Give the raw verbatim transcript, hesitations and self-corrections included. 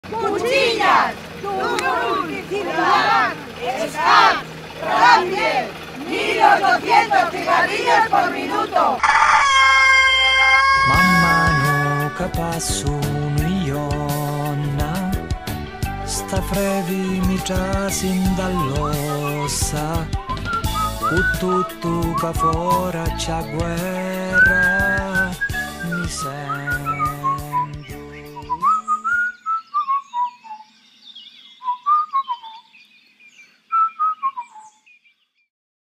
Cuchillas, turul, cigarán, escac, rambie, mil ochocientos cigarrillos por minuto. Man mano che passo un'ionna, sta frevi mi trasin dall'ossa, cu tutto che fora c'è guerra, mi sento